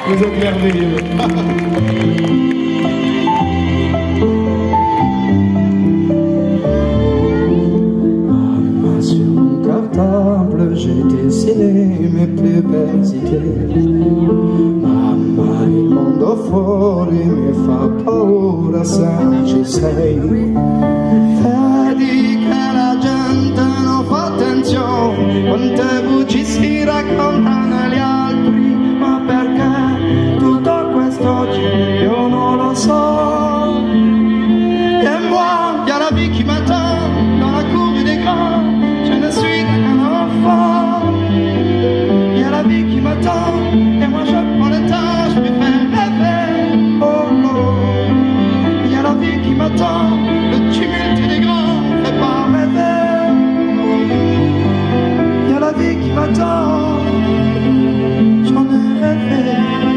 Vous êtes merveilleux. Sur mon cartable, j'ai dessiné mes plus belles idées. Mamma, il mondo fuori mi fa paura se ci sei. Vedi che la gente non fa attenzione, quante bugie si raccontano agli altri, ma perché tutto questo oggi io non lo so. Et moi, y'a la vie qui m'attend dans la cour des grands, je ne suis qu'un enfant. Y'a la vie qui m'attend, et moi je prends le temps, je me fais rêver. Oh oh, y'a la vie qui m'attend, le tumulte des grands me fait pas rêver. Y'a la vie qui m'attend, j'en ai rêvé.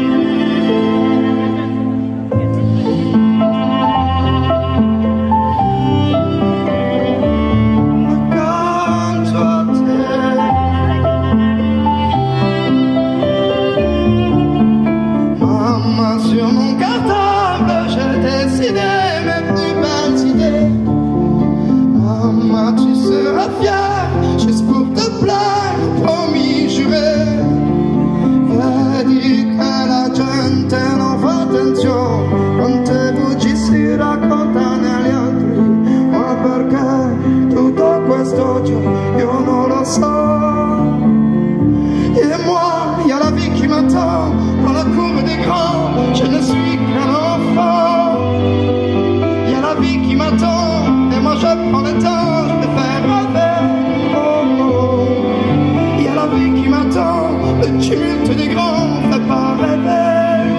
Sur mon cartable, j'ai dessiné mes plus belles idées. Maman, tu seras fière, juste pour te plaire, promis, juré. Vedi che la gente non fa attenzione, quante bugie si raccontano agli altri, ma perché tutto questo giorno io non lo so. Et moi, y'a la vie qui m'attend dans la cour des grands, je ne suis qu'un enfant. Y'a la vie qui m'attend, et moi je prends le temps, je me fais rêver. Oh oh, y'a la vie qui m'attend, le tumulte des grands me fait pas rêver.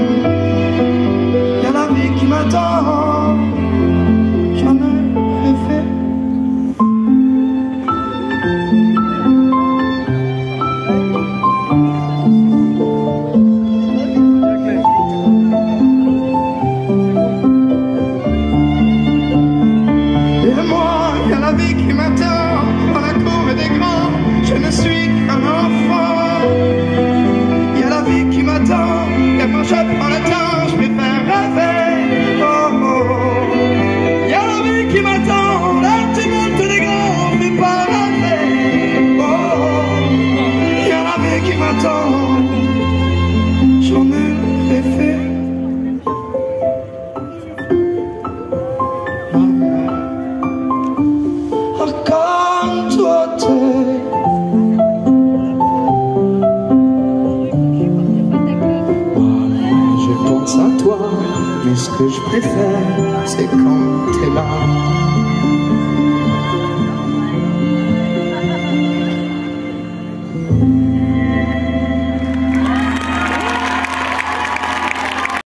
Y'a la vie qui m'attend, j'en ai rêvé. Je ne suis qu'un enfant. Y'a la vie qui m'attend, et moi je prends le temps, je me fais rêver. Oh oh, y'a la vie qui m'attend, la tumulte des grands me fait pas rêver. Oh oh, y'a la vie qui m'attend, j'en ai rêvé. Accanto a te, à toi, mais ce que je préfère, c'est quand t'es là.